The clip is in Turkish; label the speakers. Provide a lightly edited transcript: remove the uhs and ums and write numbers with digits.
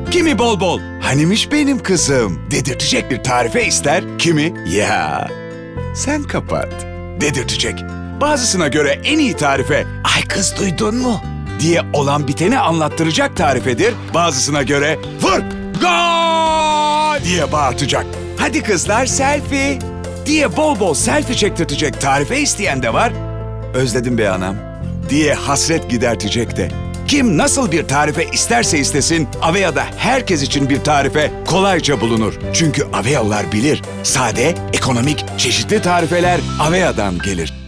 Speaker 1: Kimi bol bol, hanimiş benim kızım dedirtecek bir tarife ister. Kimi, ya sen kapat dedirtecek. Bazısına göre en iyi tarife, ay kız duydun mu diye olan biteni anlattıracak tarifedir. Bazısına göre vur, gol diye bağırtacak. Hadi kızlar selfie diye bol bol selfie çektirtecek tarife isteyen de var. Özledim be anam diye hasret gidertecek de. Kim nasıl bir tarife isterse istesin, Avea'da herkes için bir tarife kolayca bulunur. Çünkü Avealılar bilir, sade, ekonomik, çeşitli tarifeler Avea'dan gelir.